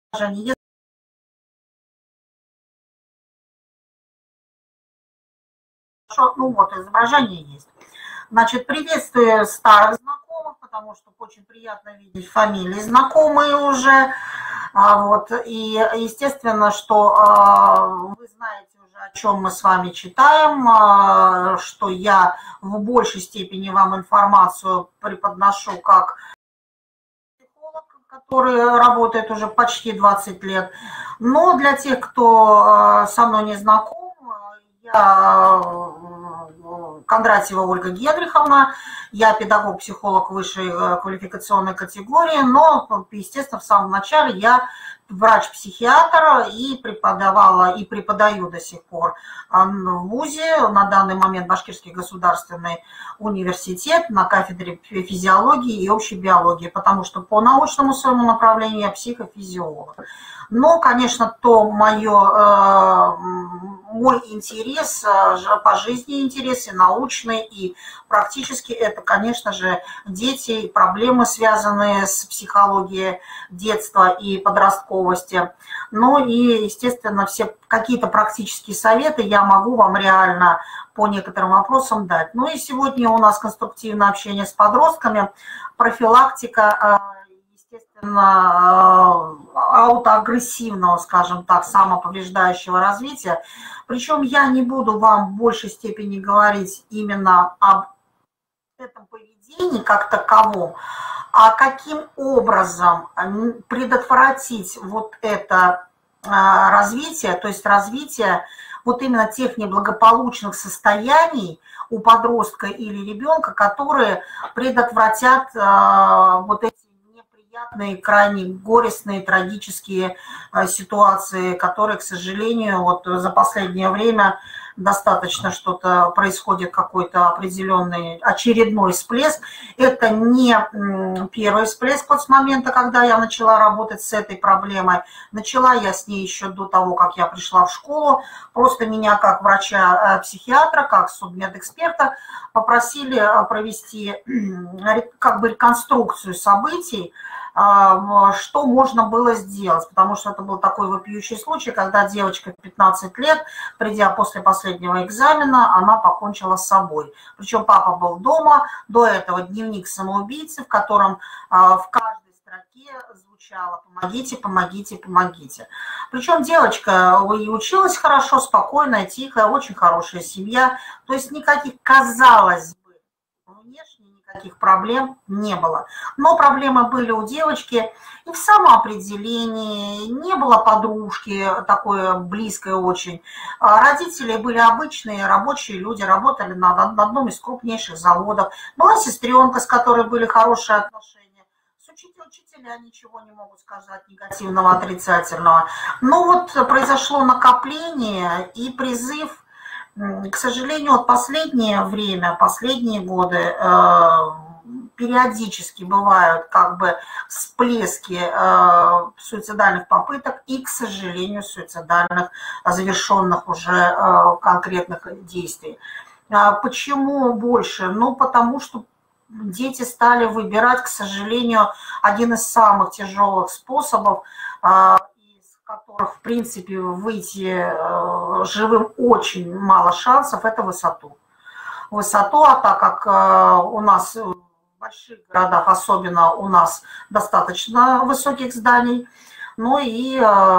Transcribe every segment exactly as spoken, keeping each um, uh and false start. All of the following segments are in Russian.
Если ну вот, изображение есть. Значит, приветствую старых знакомых, потому что очень приятно видеть фамилии знакомые уже. А, вот, и естественно, что а, вы знаете уже, о чем мы с вами читаем, а, что я в большей степени вам информацию преподношу как психолог, который работает уже почти двадцать лет. Но для тех, кто а, со мной не знаком, я Кондратьева Ольга Генриховна, я педагог-психолог высшей квалификационной категории, но, естественно, в самом начале я врач-психиатр и преподавала, и преподаю до сих пор в ВУЗе, на данный момент Башкирский государственный университет на кафедре физиологии и общей биологии, потому что по научному своему направлению я психофизиолог. Но, конечно, то мое, мой интерес по жизни, интерес и научный, и практически это, конечно же, дети, проблемы, связанные с психологией детства и подростковости. Ну и, естественно, все какие-то практические советы я могу вам реально по некоторым вопросам дать. Ну и сегодня у нас конструктивное общение с подростками, профилактика, естественно, аутоагрессивного, скажем так, самоповреждающего развития. Причем я не буду вам в большей степени говорить именно об этом поведении как таковом, а каким образом предотвратить вот это развитие, то есть развитие вот именно тех неблагополучных состояний у подростка или ребенка, которые предотвратят вот эти неприятные, крайне горестные, трагические ситуации, которые, к сожалению, вот за последнее время достаточно что-то происходит, какой-то определенный очередной всплеск. Это не первый всплеск вот с момента, когда я начала работать с этой проблемой. Начала я с ней еще до того, как я пришла в школу. Просто меня как врача-психиатра, как судмедэксперта попросили провести как бы реконструкцию событий, что можно было сделать, потому что это был такой вопиющий случай, когда девочка в пятнадцать лет, придя после последнего экзамена, она покончила с собой. Причем папа был дома, до этого дневник самоубийцы, в котором в каждой строке звучало «помогите, помогите, помогите». Причем девочка и училась хорошо, спокойная, тихая, очень хорошая семья, то есть никаких, казалось бы, внешне никаких проблем не было. Но проблемы были у девочки и в самоопределении, не было подружки такой близкой очень. Родители были обычные рабочие люди, работали на одном из крупнейших заводов. Была сестренка, с которой были хорошие отношения. С учителем, учителя ничего не могут сказать негативного, отрицательного. Но вот произошло накопление и призыв. К сожалению, вот последнее время, последние годы э, периодически бывают как бы всплески э, суицидальных попыток и, к сожалению, суицидальных, завершенных уже э, конкретных действий. А почему больше? Ну, потому что дети стали выбирать, к сожалению, один из самых тяжелых способов, э, которых, в принципе, выйти живым очень мало шансов, это высоту. Высоту, а так как у нас в больших городах, особенно у нас достаточно высоких зданий, ну и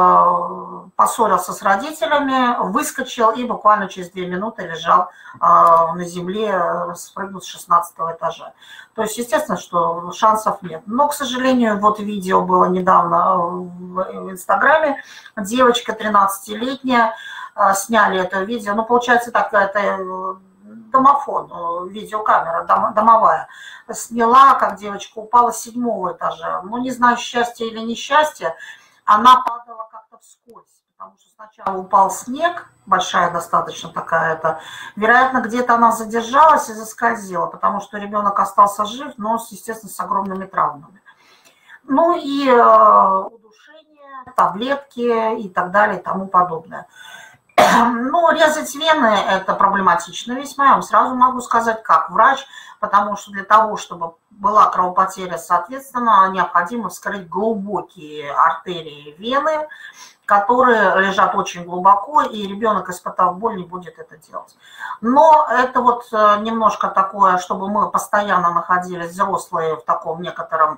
поссорился с родителями, выскочил и буквально через две минуты лежал на земле, спрыгнул с шестнадцатого этажа. То есть, естественно, что шансов нет. Но, к сожалению, вот видео было недавно в Инстаграме, девочка тринадцатилетняя, сняли это видео, ну, получается так, это домофон, видеокамера домовая, сняла, как девочка упала с седьмого этажа. Ну, не знаю, счастье или несчастье, она падала как-то вскользь, потому что сначала упал снег, большая достаточно такая это, вероятно, где-то она задержалась и заскользила, потому что ребенок остался жив, но, естественно, с огромными травмами. Ну и э, удушение, таблетки и так далее и тому подобное. Ну, резать вены – это проблематично весьма, я вам сразу могу сказать, как врач, потому что для того, чтобы была кровопотеря, соответственно, необходимо вскрыть глубокие артерии, вены, которые лежат очень глубоко, и ребенок, испытав боль, не будет это делать. Но это вот немножко такое, чтобы мы постоянно находились, взрослые, в таком некотором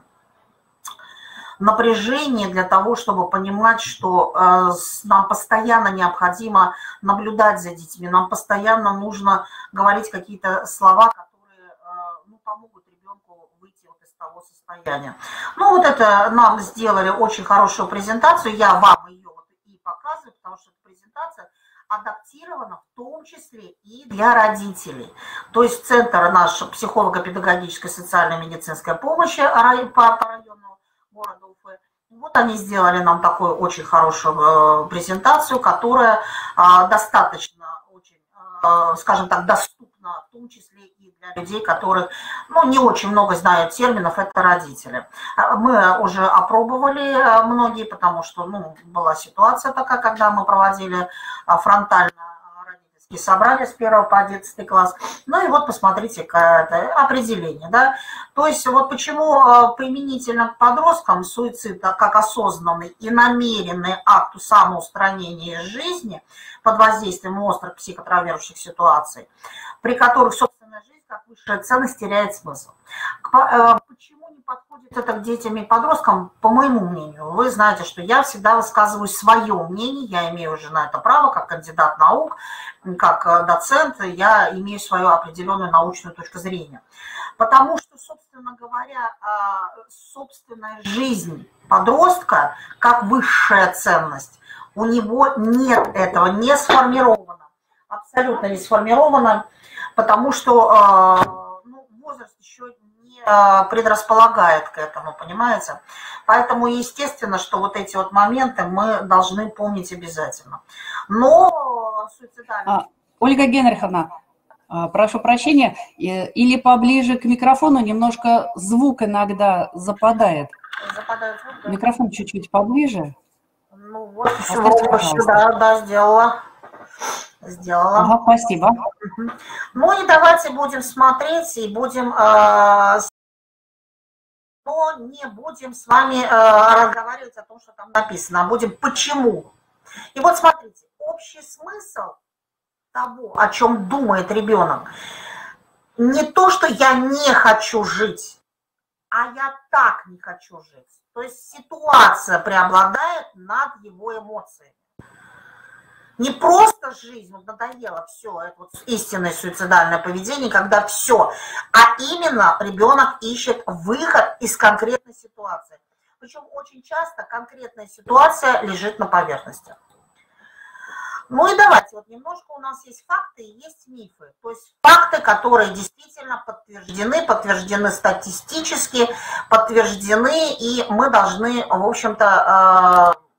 напряжение для того, чтобы понимать, что э, нам постоянно необходимо наблюдать за детьми, нам постоянно нужно говорить какие-то слова, которые э, ну, помогут ребенку выйти вот из того состояния. Ну вот это нам сделали очень хорошую презентацию, я вам ее вот и показываю, потому что эта презентация адаптирована в том числе и для родителей. То есть центр наш психолого-педагогической социальной медицинской помощи по району города Уфы. Вот они сделали нам такую очень хорошую презентацию, которая достаточно, очень, скажем так, доступна, в том числе и для людей, которые, ну, не очень много знают терминов, это родители. Мы уже опробовали многие, потому что, ну, была ситуация такая, когда мы проводили фронтально и собрали с первого по одиннадцатый класс. Ну и вот посмотрите, это определение. Да? То есть вот почему применительно к подросткам суицид как осознанный и намеренный акт самоустранения из жизни под воздействием острых психотравмирующих ситуаций, при которых собственная жизнь как высшая ценность теряет смысл. Почему не подходит это к детям и подросткам, по моему мнению? Вы знаете, что я всегда высказываю свое мнение, я имею уже на это право, как кандидат наук, как доцент, я имею свою определенную научную точку зрения. Потому что, собственно говоря, собственная жизнь подростка как высшая ценность, у него нет этого, не сформировано, абсолютно не сформировано, потому что ну, возраст еще не предрасполагает к этому, понимаете? Поэтому естественно, что вот эти вот моменты мы должны помнить обязательно. Но суицидальный... А, Ольга Генриховна, прошу прощения, или поближе к микрофону, немножко звук иногда западает. Западает звук, да? Микрофон чуть-чуть поближе. Ну вот, все, да, да, сделала. Сделала. Ага, спасибо. Ну и давайте будем смотреть и будем... Э, но не будем с вами э, разговаривать о том, что там написано, а будем почему. И вот смотрите, общий смысл того, о чем думает ребенок, не то, что я не хочу жить, а я так не хочу жить. То есть ситуация преобладает над его эмоциями. Не просто жизнь, вот надоело все, это вот истинное суицидальное поведение, когда все, а именно ребенок ищет выход из конкретной ситуации. Причем очень часто конкретная ситуация лежит на поверхности. Ну и давайте, вот немножко у нас есть факты и есть мифы. То есть факты, которые действительно подтверждены, подтверждены статистически, подтверждены, и мы должны, в общем-то... Э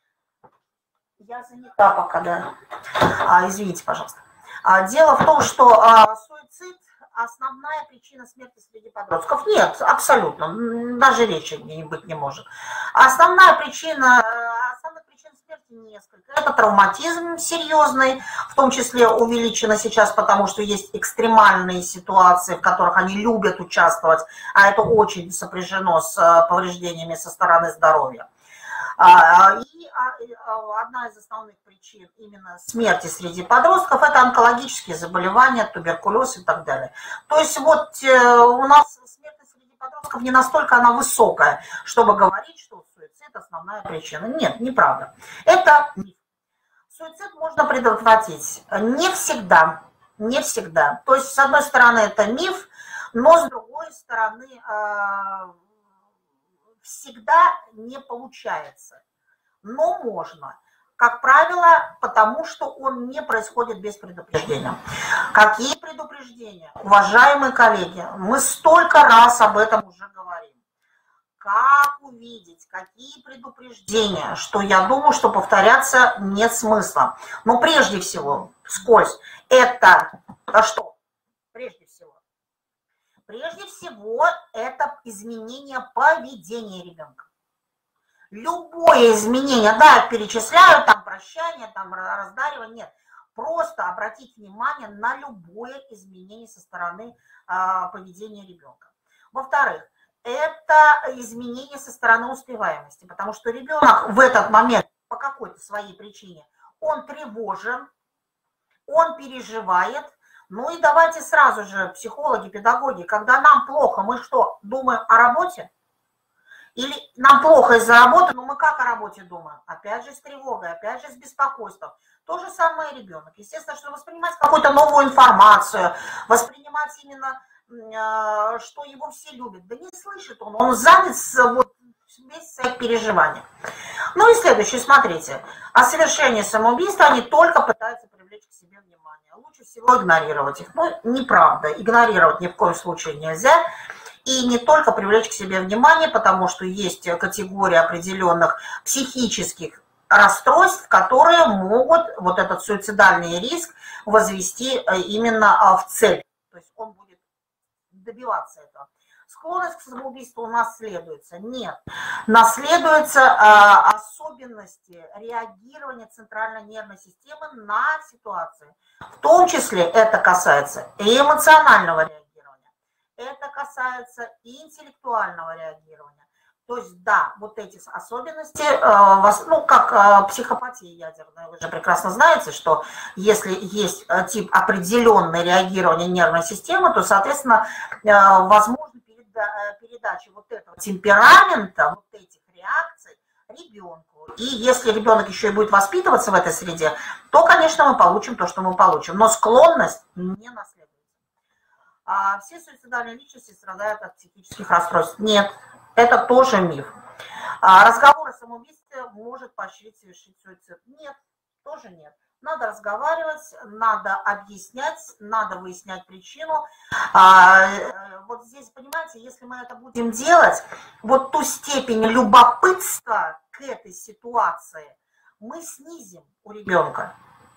Я занята пока, да. А, извините, пожалуйста. А, дело в том, что а, суицид – основная причина смерти среди подростков. Нет, абсолютно. Даже речи быть не может. Основная причина, основных причин смерти несколько. Это травматизм серьезный, в том числе увеличено сейчас, потому что есть экстремальные ситуации, в которых они любят участвовать, а это очень сопряжено с повреждениями со стороны здоровья. И одна из основных причин именно смерти среди подростков – это онкологические заболевания, туберкулез и так далее. То есть вот у нас смертность среди подростков не настолько она высокая, чтобы говорить, что суицид – основная причина. Нет, неправда. Это миф. Суицид можно предотвратить. Не всегда. Не всегда. То есть, с одной стороны, это миф, но с другой стороны, всегда не получается. Но можно. Как правило, потому что он не происходит без предупреждения. Какие предупреждения? Уважаемые коллеги, мы столько раз об этом уже говорим. Как увидеть, какие предупреждения, что я думаю, что повторяться нет смысла. Но прежде всего, вскользь, это, это что? Прежде всего. Прежде всего, это изменение поведения ребенка. Любое изменение, да, перечисляю, там прощание, там раздаривание, нет. Просто обратить внимание на любое изменение со стороны а, поведения ребенка. Во-вторых, это изменение со стороны успеваемости, потому что ребенок в этот момент по какой-то своей причине, он тревожен, он переживает. Ну и давайте сразу же, психологи, педагоги, когда нам плохо, мы что, думаем о работе? Или нам плохо из-за работы, но мы как о работе думаем? Опять же с тревогой, опять же с беспокойством. То же самое ребенок. Естественно, что воспринимать какую-то новую информацию, воспринимать именно, что его все любят. Да не слышит он, он занят вот, весь своих переживаний. Ну и следующее, смотрите. О совершении самоубийства они только пытаются привлечь к себе внимание. Лучше всего игнорировать их. Ну, неправда. Игнорировать ни в коем случае нельзя. И не только привлечь к себе внимание, потому что есть категория определенных психических расстройств, которые могут вот этот суицидальный риск возвести именно в цель. То есть он будет добиваться этого. Склонность к самоубийству наследуется? Нет. Наследуются э, особенности реагирования центральной нервной системы на ситуации. В том числе это касается и эмоционального реагирования. Это касается и интеллектуального реагирования. То есть, да, вот эти особенности, ну, как психопатия ядерная, вы же прекрасно знаете, что если есть тип определенной реагирования нервной системы, то, соответственно, возможно передача вот этого темперамента, вот этих реакций ребенку. И если ребенок еще и будет воспитываться в этой среде, то, конечно, мы получим то, что мы получим. Но склонность не наследуется. А все суицидальные личности страдают от психических расстройств. Нет, это тоже миф. А разговор о самоубийстве может поощрить совершить суицид. Нет, тоже нет. Надо разговаривать, надо объяснять, надо выяснять причину. А, вот здесь, понимаете, если мы это будем делать, вот ту степень любопытства к этой ситуации мы снизим у ребенка.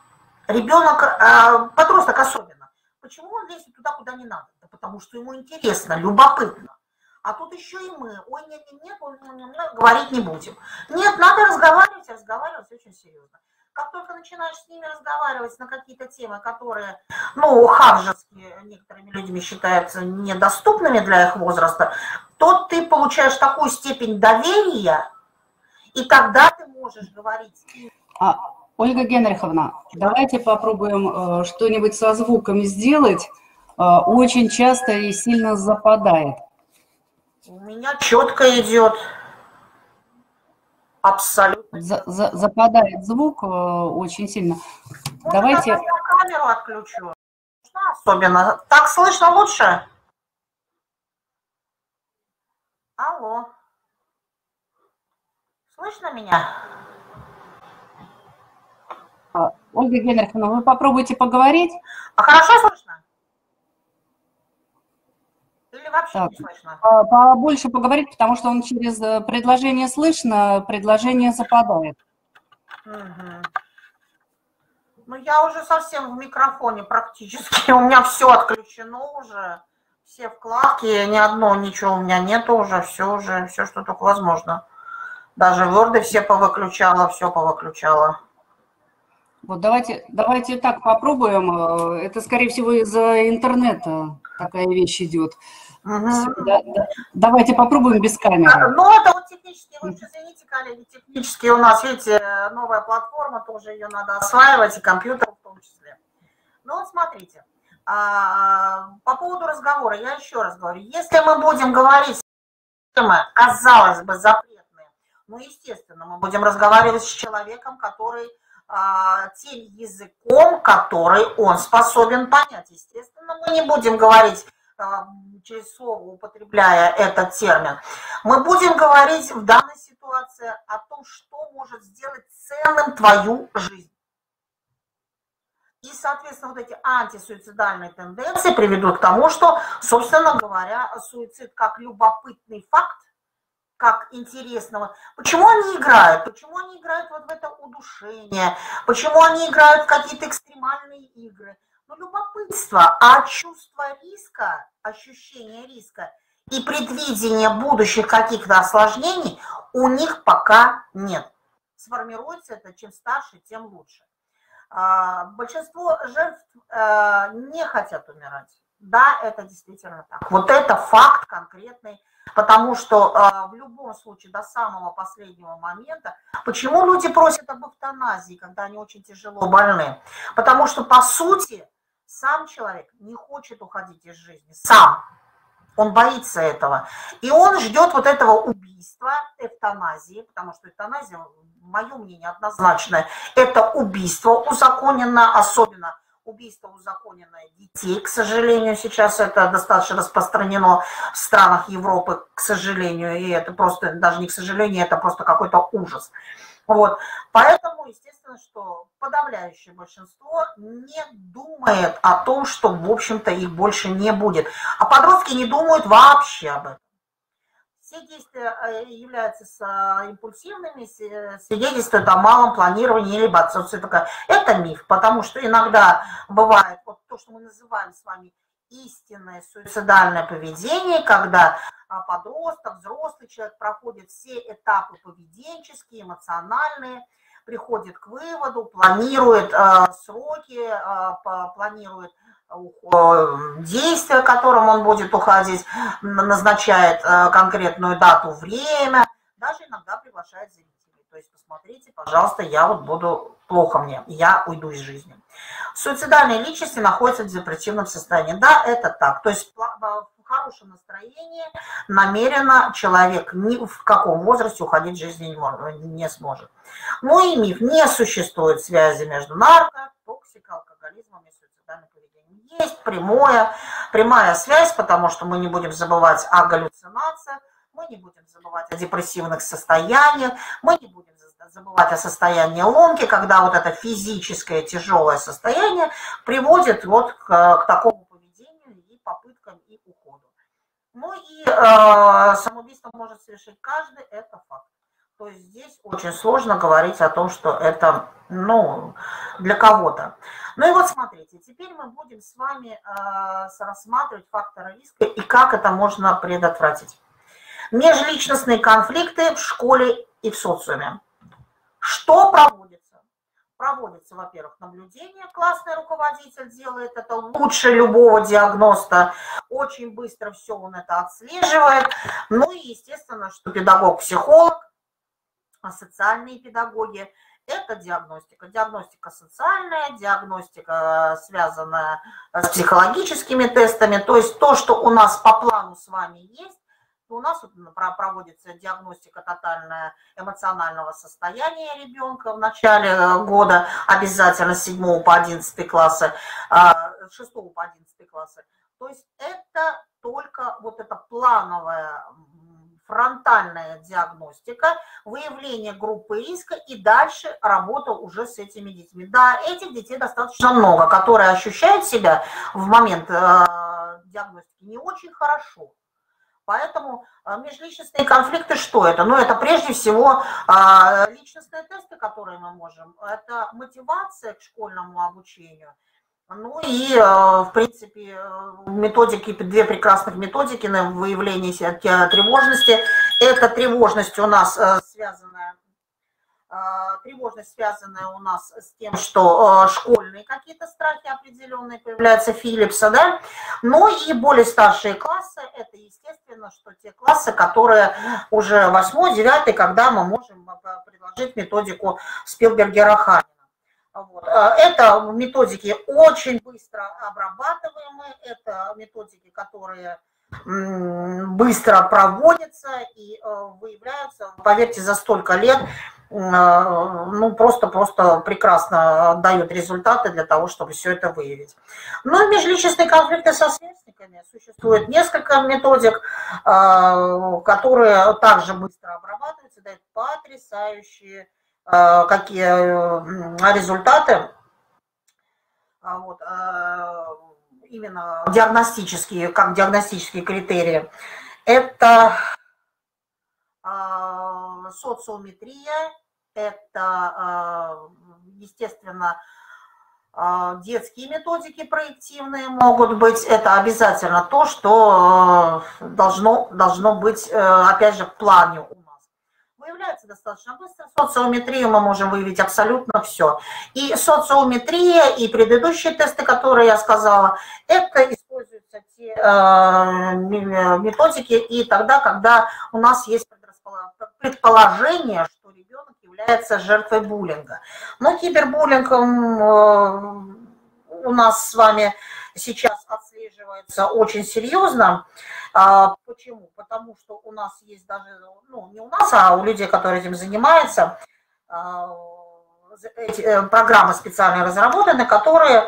Ребенок, подросток особенно. Почему он лезет туда, куда не надо? Да потому что ему интересно, любопытно. А тут еще и мы. Ой, нет, нет, нет, нет, говорить не будем. Нет, надо разговаривать, разговаривать очень серьезно. Как только начинаешь с ними разговаривать на какие-то темы, которые, ну, ханжеские некоторыми людьми считаются недоступными для их возраста, то ты получаешь такую степень доверия, и тогда ты можешь говорить... А, Ольга Генриховна, давайте попробуем э, что-нибудь со звуком сделать. Э, очень часто и сильно западает. У меня четко идет. Абсолютно. За, за, западает звук э, очень сильно. Может, давайте... я камеру отключу. Особенно. Так слышно лучше? Алло. Слышно меня? Ольга Генриховна, вы попробуйте поговорить. А хорошо слышно? Или вообще так, не слышно? Побольше поговорить, потому что он через предложение слышно, предложение западает. Угу. Ну, я уже совсем в микрофоне практически. У меня все отключено уже. Все вкладки, ни одно, ничего у меня нету уже. Все уже, все, что только возможно. Даже Word все повыключала, все повыключала. Вот давайте, давайте так попробуем. Это, скорее всего, из-за интернета такая вещь идет. Угу. Да, да. Давайте попробуем без камеры. Ну, это вот технически, вы уж извините, коллеги, технически у нас, видите, новая платформа, тоже ее надо осваивать, и компьютер в том числе. Ну, вот смотрите, по поводу разговора, я еще раз говорю, если мы будем говорить, казалось бы, запретные, ну, естественно, мы будем разговаривать с человеком, который... тем языком, который он способен понять. Естественно, мы не будем говорить через слово, употребляя этот термин. Мы будем говорить в данной ситуации о том, что может сделать ценным твою жизнь. И, соответственно, вот эти антисуицидальные тенденции приведут к тому, что, собственно говоря, суицид как любопытный факт, как интересного. Почему они играют? Почему они играют вот в это удушение? Почему они играют в какие-то экстремальные игры? Ну, любопытство, а чувство риска, ощущение риска и предвидение будущих каких-то осложнений у них пока нет. Сформируется это, чем старше, тем лучше. Большинство жертв не хотят умирать. Да, это действительно так. Вот это факт конкретный, потому что в любом случае до самого последнего момента, почему люди просят об эвтаназии, когда они очень тяжело больны? Потому что, по сути, сам человек не хочет уходить из жизни, сам. Он боится этого. И он ждет вот этого убийства, эвтаназии, потому что эвтаназия, мое мнение, однозначно, это убийство узаконенное, особенно убийство узаконенное детей, к сожалению, сейчас это достаточно распространено в странах Европы, к сожалению, и это просто, даже не к сожалению, это просто какой-то ужас. Вот. Поэтому, естественно, что подавляющее большинство не думает о том, что, в общем-то, их больше не будет. А подростки не думают вообще об этом. Все действия являются импульсивными, свидетельствуют о малом планировании либо отсутствии такого. Это миф, потому что иногда бывает вот то, что мы называем с вами истинное суицидальное поведение, когда подросток, взрослый человек проходит все этапы поведенческие, эмоциональные, приходит к выводу, планирует э, сроки, э, планирует э, действия, к которым он будет уходить, назначает э, конкретную дату, время, даже иногда приглашает зрителей. То есть посмотрите, пожалуйста, я вот буду, плохо мне, я уйду из жизни. Суицидальные личности находятся в депрессивном состоянии. Да, это так. То есть в хорошем настроении намеренно человек ни в каком возрасте уходить в жизни не сможет. Ну и миф. Не существует связи между нарко, токсикой, алкоголизмом и суицидальным поведением. Есть прямое, прямая связь, потому что мы не будем забывать о галлюцинациях, мы не будем забывать о депрессивных состояниях, мы не будем забывать о состоянии ломки, когда вот это физическое тяжелое состояние приводит вот к, к такому поведению и попыткам и уходу. Ну и э, самоубийство может совершить каждый, это факт. То есть здесь очень сложно говорить о том, что это, ну, для кого-то. Ну и вот смотрите, теперь мы будем с вами э, рассматривать факторы риска и как это можно предотвратить. Межличностные конфликты в школе и в социуме. Что проводится? Проводится, во-первых, наблюдение. Классный руководитель делает это лучше любого диагноста. Очень быстро все он это отслеживает. Ну и естественно, что педагог-психолог, социальные педагоги – это диагностика. Диагностика социальная, диагностика, связанная с психологическими тестами. То есть то, что у нас по плану с вами есть. У нас проводится диагностика тотального эмоционального состояния ребенка в начале года, обязательно с седьмого по одиннадцатый классы, с шестого по одиннадцатый классы. То есть это только вот эта плановая фронтальная диагностика, выявление группы риска и дальше работа уже с этими детьми. Да, этих детей достаточно много, которые ощущают себя в момент диагностики не очень хорошо. Поэтому межличностные конфликты, что это? Ну, это прежде всего личностные тесты, которые мы можем. Это мотивация к школьному обучению. Ну и, в принципе, методики, две прекрасных методики на выявление тревожности. Это тревожность у нас связанная, тревожность связанная у нас с тем, что школьные какие-то страхи определенные появляются, Филлипса, да. Ну и более старшие классы, это естественно, что те классы, которые уже восьмой, девятый, когда мы можем предложить методику Спилбергера-Ханина. Вот. Это методики очень быстро обрабатываемые, это методики, которые быстро проводятся и выявляются, поверьте, за столько лет, ну, просто-просто прекрасно дают результаты для того, чтобы все это выявить. Ну, межличностные конфликты со сверстниками. Существует несколько методик, которые также быстро обрабатываются, дают потрясающие какие результаты. Вот. Именно диагностические, как диагностические критерии. Это социометрия, это, естественно, детские методики проективные могут быть. Это обязательно то, что должно, должно быть, опять же, в плане у нас. Выявляется достаточно быстро. Социометрию мы можем выявить абсолютно все. И социометрия, и предыдущие тесты, которые я сказала, это используются те э, методики и тогда, когда у нас есть предположение, что ребенок является жертвой буллинга. Но кибербуллинг э, у нас с вами сейчас отслеживается очень серьезно. Почему? Потому что у нас есть даже, ну не у нас, а у людей, которые этим занимаются, эти программы специально разработаны, которые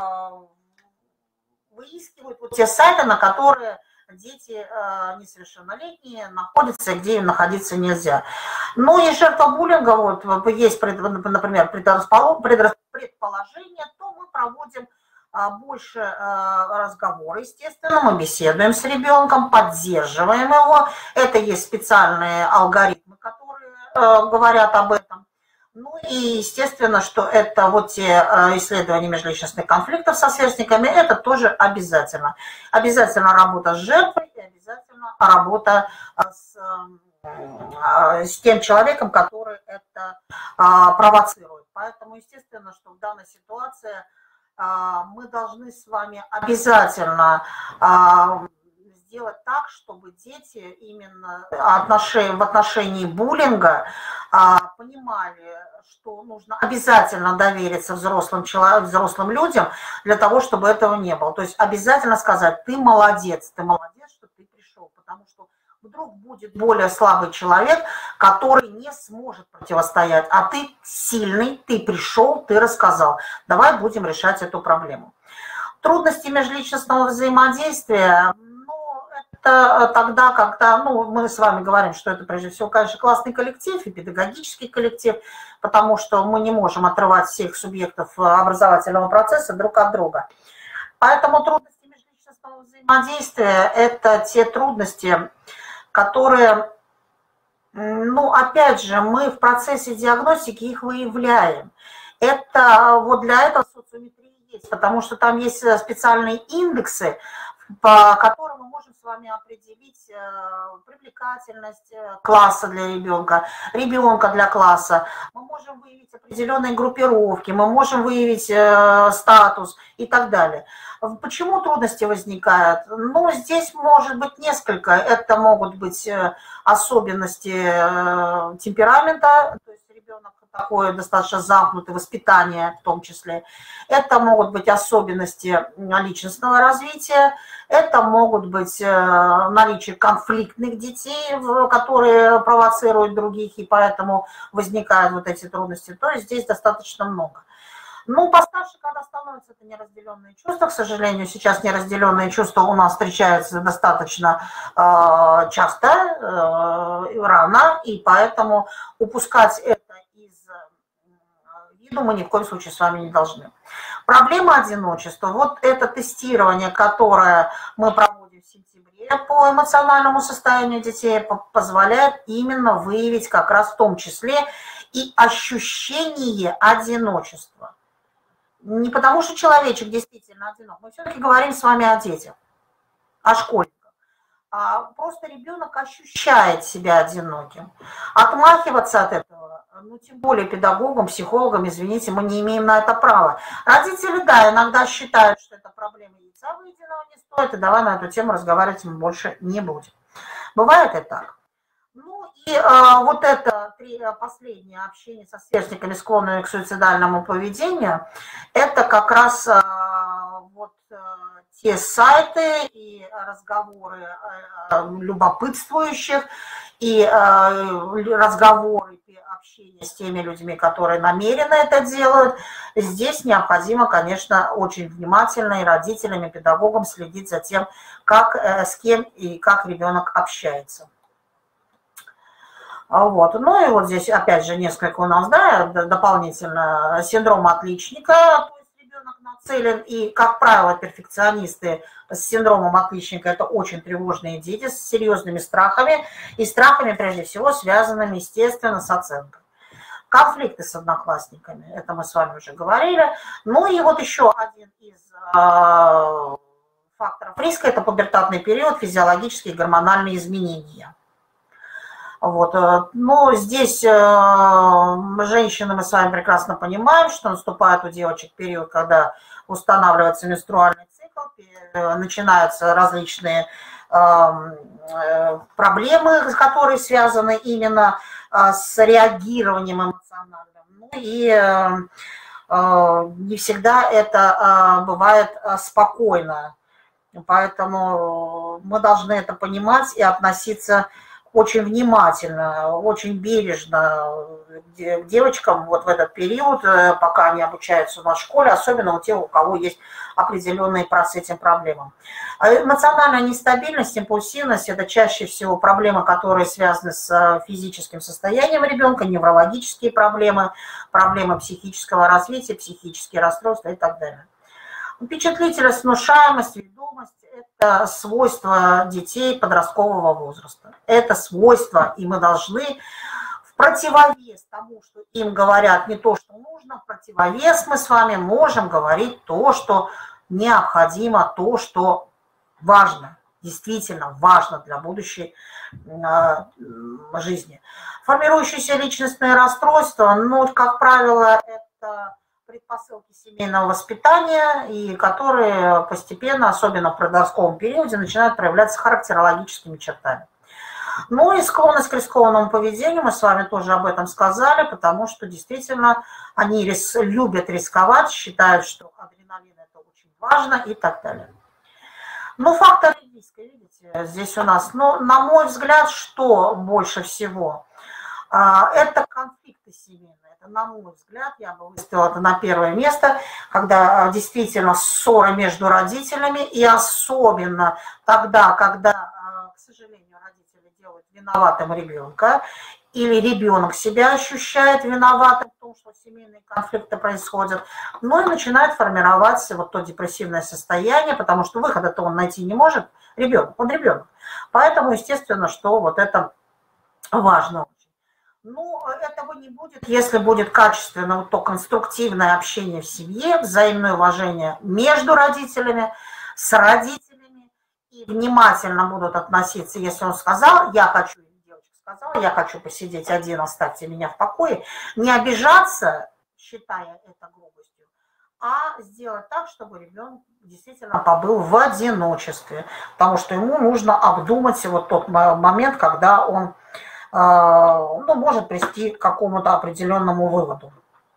выискивают вот те сайты, на которые дети несовершеннолетние находятся, где им находиться нельзя. Ну и жертва буллинга, вот есть, например, предположение, то мы проводим больше разговора, естественно, мы беседуем с ребенком, поддерживаем его. Это есть специальные алгоритмы, которые говорят об этом. Ну и естественно, что это вот те исследования межличностных конфликтов со сверстниками, это тоже обязательно. Обязательно работа с жертвой и обязательно работа с, с тем человеком, который это провоцирует. Поэтому естественно, что в данной ситуации мы должны с вами обязательно сделать так, чтобы дети именно в отношении буллинга понимали, что нужно обязательно довериться взрослым, взрослым людям для того, чтобы этого не было. То есть обязательно сказать: ты молодец, ты молодец, что ты пришел, потому что вдруг будет более слабый человек, который не сможет противостоять, а ты сильный, ты пришел, ты рассказал. Давай будем решать эту проблему. Трудности межличностного взаимодействия, ну, это тогда, когда, ну, мы с вами говорим, что это прежде всего, конечно, классный коллектив и педагогический коллектив, потому что мы не можем отрывать всех субъектов образовательного процесса друг от друга. Поэтому трудности межличностного взаимодействия – это те трудности, которые, ну, опять же, мы в процессе диагностики их выявляем. Это вот для этого социометрия есть, потому что там есть специальные индексы, по которым мы можем с вами определить привлекательность класса для ребенка, ребенка для класса. Мы можем выявить определенные группировки, мы можем выявить статус и так далее. Почему трудности возникают? Ну, здесь может быть несколько. Это могут быть особенности темперамента, то есть ребенок такое достаточно замкнутое, воспитание в том числе. Это могут быть особенности личностного развития, это могут быть наличие конфликтных детей, которые провоцируют других, и поэтому возникают вот эти трудности. То есть здесь достаточно много. Ну, постарше, когда становятся это неразделенные чувства, к сожалению, сейчас неразделенные чувства у нас встречаются достаточно э, часто, э, рано, и поэтому упускать это из виду мы ни в коем случае с вами не должны. Проблема одиночества, вот это тестирование, которое мы проводим в сентябре по эмоциональному состоянию детей, позволяет именно выявить как раз в том числе и ощущение одиночества. Не потому что человечек действительно одинок, мы все-таки говорим с вами о детях, о школьниках. А просто ребенок ощущает себя одиноким. Отмахиваться от этого, ну тем более педагогам, психологам, извините, мы не имеем на это права. Родители, да, иногда считают, что это проблема яйца выеденного не стоит, и давай на эту тему разговаривать мы больше не будем. Бывает и так. Ну и а, вот это три, последнее общение со сверстниками, склонными к суицидальному поведению, это как раз а, вот а, те сайты и разговоры а, любопытствующих, и а, разговоры и общение с теми людьми, которые намеренно это делают. Здесь необходимо, конечно, очень внимательно и родителям, и педагогам следить за тем, как, с кем и как ребенок общается. Вот. Ну и вот здесь опять же несколько у нас, да, дополнительно синдром отличника, то есть ребенок нацелен, и, как правило, перфекционисты с синдромом отличника – это очень тревожные дети с серьезными страхами, и страхами, прежде всего, связанными, естественно, с оценкой. Конфликты с одноклассниками, это мы с вами уже говорили. Ну и вот еще один из э, факторов риска – это пубертатный период, физиологические и гормональные изменения. Вот. Но здесь женщины, мы с вами прекрасно понимаем, что наступает у девочек период, когда устанавливается менструальный цикл, начинаются различные проблемы, которые связаны именно с реагированием эмоциональным. Ну и не всегда это бывает спокойно. Поэтому мы должны это понимать и относиться очень внимательно, очень бережно к девочкам вот в этот период, пока они обучаются у нас в школе, особенно у тех, у кого есть определенные с этим проблемы. Эмоциональная нестабильность, импульсивность – это чаще всего проблемы, которые связаны с физическим состоянием ребенка, неврологические проблемы, проблемы психического развития, психические расстройства и так далее. Впечатлительность, внушаемость, ведомость – это свойства детей подросткового возраста. Это свойства, и мы должны в противовес тому, что им говорят не то, что нужно, в противовес мы с вами можем говорить то, что необходимо, то, что важно, действительно важно для будущей жизни. Формирующиеся личностные расстройства, ну, как правило, это предпосылки семейного воспитания, и которые постепенно, особенно в подростковом периоде, начинают проявляться характерологическими чертами. Ну и склонность к рискованному поведению, мы с вами тоже об этом сказали, потому что действительно они рис, любят рисковать, считают, что адреналин это очень важно и так далее. Ну, факторы риска, видите, здесь у нас, ну, на мой взгляд, что больше всего? Это конфликты семейные. На мой взгляд, я бы выставила это на первое место, когда действительно ссоры между родителями, и особенно тогда, когда, к сожалению, родители делают виноватым ребенка, или ребенок себя ощущает виноватым в том, что семейные конфликты происходят, ну и начинает формироваться вот то депрессивное состояние, потому что выхода-то он найти не может, ребенок, он ребенок. Поэтому, естественно, что вот это важно. Ну, этого не будет, если будет качественно вот то конструктивное общение в семье, взаимное уважение между родителями, с родителями, и внимательно будут относиться, если он сказал, я хочу, девочка сказала, я хочу посидеть один, оставьте меня в покое, не обижаться, считая это грубостью, а сделать так, чтобы ребенок действительно побыл в одиночестве, потому что ему нужно обдумать вот тот момент, когда он ну, может прийти к какому-то определенному выводу.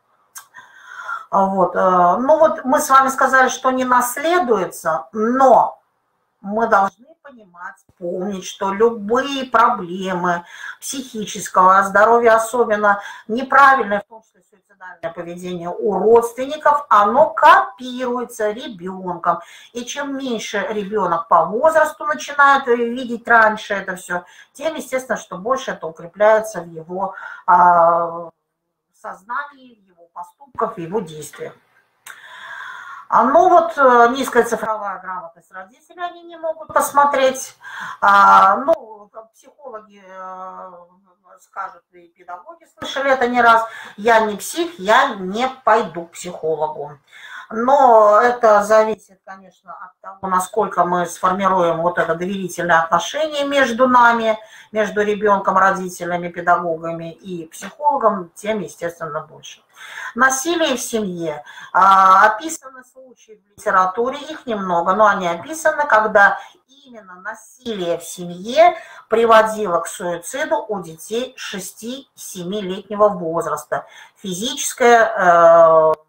Вот. Ну вот мы с вами сказали, что не наследуется, но мы должны понимать, помнить, что любые проблемы психического здоровья, особенно неправильное, в том числе суицидальное поведение у родственников, оно копируется ребенком. И чем меньше ребенок по возрасту начинает видеть раньше это все, тем, естественно, что больше это укрепляется в его э, сознании, в его поступках, в его действиях. Ну вот низкая цифровая грамотность родителей они не могут посмотреть. Ну, психологи скажут, и педагоги слышали это не раз, я не псих, я не пойду к психологу. Но это зависит, конечно, от того, насколько мы сформируем вот это доверительное отношение между нами, между ребенком, родителями, педагогами и психологом, тем, естественно, больше. Насилие в семье. Описаны случаи в литературе, их немного, но они описаны, когда именно насилие в семье приводило к суициду у детей шести-семилетнего возраста. Физическое,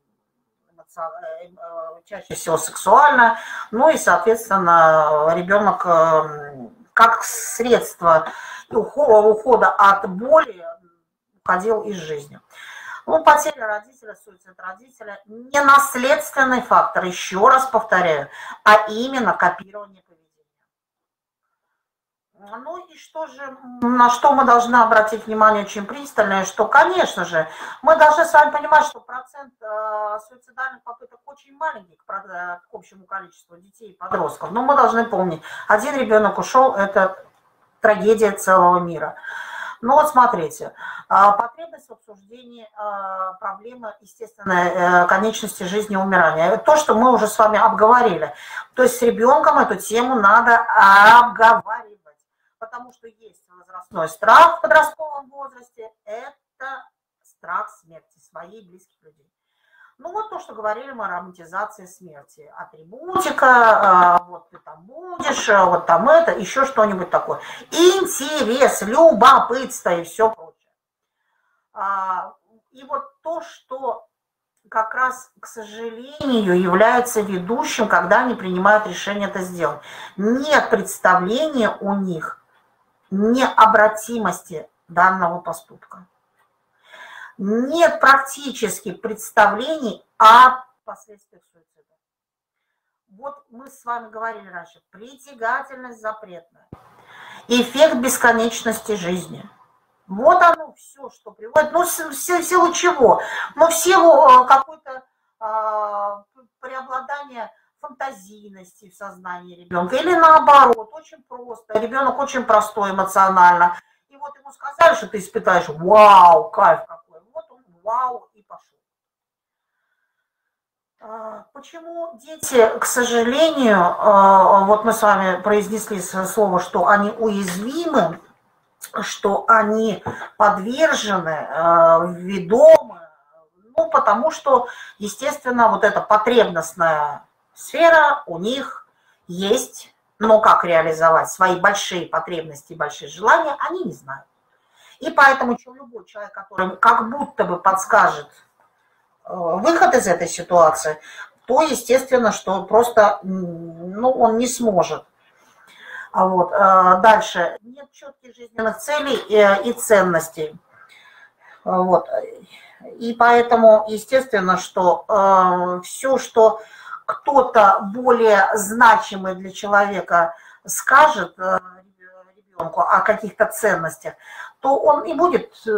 чаще всего сексуально, ну и, соответственно, ребенок как средство ухода от боли уходил из жизни. Ну, потеря родителя, суицид родителя – не наследственный фактор, еще раз повторяю, а именно копирование поведения. Ну и что же, на что мы должны обратить внимание очень пристальное, что, конечно же, мы должны с вами понимать, что процент э, суицидальных попыток очень маленький к, к общему количеству детей и подростков. Но мы должны помнить, один ребенок ушел – это трагедия целого мира. Ну вот смотрите, потребность в обсуждении проблемы естественной конечности жизни и умирания. То, что мы уже с вами обговорили. То есть с ребенком эту тему надо обговаривать. потому что есть возрастной страх в подростковом возрасте, это страх смерти своей близких людей. Ну вот то, что говорили мы о романтизации смерти, атрибутика, вот ты там будешь, вот там это, еще что-нибудь такое. Интерес, любопытство и все прочее. И вот то, что как раз, к сожалению, является ведущим, когда они принимают решение это сделать. Нет представления у них необратимости данного поступка. Нет практически представлений о последствиях суицида. Вот мы с вами говорили раньше, притягательность запретная, эффект бесконечности жизни. Вот оно все, что приводит, ну, в силу чего? Ну, в силу какой-то а, преобладания фантазийности в сознании ребенка. Или наоборот, очень просто. Ребенок очень простой эмоционально. И вот ему сказали, что ты испытаешь вау, кайф какой. Вот он вау и пошел. А, почему дети, к сожалению, а, вот мы с вами произнесли слово, что они уязвимы, что они подвержены, ведомы, ну, потому что, естественно, вот эта потребностная сфера у них есть, но как реализовать свои большие потребности и большие желания, они не знают. И поэтому любой человек, который как будто бы подскажет выход из этой ситуации, то, естественно, что просто, ну, он не сможет. Вот. Дальше. Нет четких жизненных целей и ценностей. Вот. И поэтому, естественно, что э, все, что кто-то более значимый для человека скажет э, ребенку о каких-то ценностях, то он и будет, э,